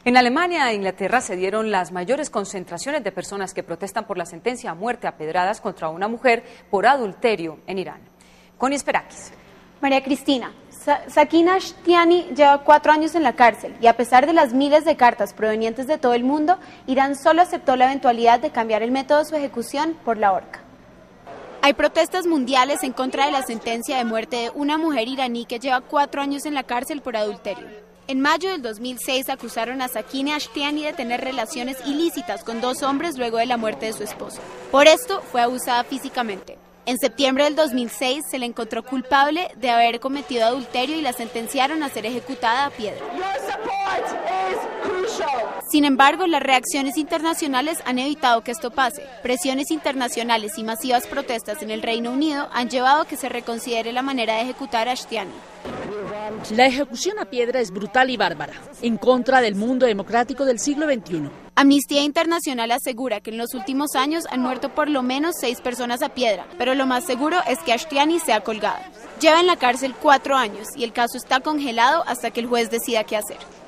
En Alemania e Inglaterra se dieron las mayores concentraciones de personas que protestan por la sentencia a muerte a pedradas contra una mujer por adulterio en Irán. Connie Esperakis. María Cristina, Sakineh Ashtiani lleva 4 años en la cárcel y a pesar de las miles de cartas provenientes de todo el mundo, Irán solo aceptó la eventualidad de cambiar el método de su ejecución por la horca. Hay protestas mundiales en contra de la sentencia de muerte de una mujer iraní que lleva 4 años en la cárcel por adulterio. En mayo del 2006 acusaron a Sakineh Ashtiani de tener relaciones ilícitas con 2 hombres luego de la muerte de su esposo. Por esto fue abusada físicamente. En septiembre del 2006 se le encontró culpable de haber cometido adulterio y la sentenciaron a ser ejecutada a piedra. Sin embargo, las reacciones internacionales han evitado que esto pase. Presiones internacionales y masivas protestas en el Reino Unido han llevado a que se reconsidere la manera de ejecutar a Ashtiani. La ejecución a piedra es brutal y bárbara, en contra del mundo democrático del siglo XXI. Amnistía Internacional asegura que en los últimos años han muerto por lo menos 6 personas a piedra, pero lo más seguro es que Ashtiani sea colgada. Lleva en la cárcel 4 años y el caso está congelado hasta que el juez decida qué hacer.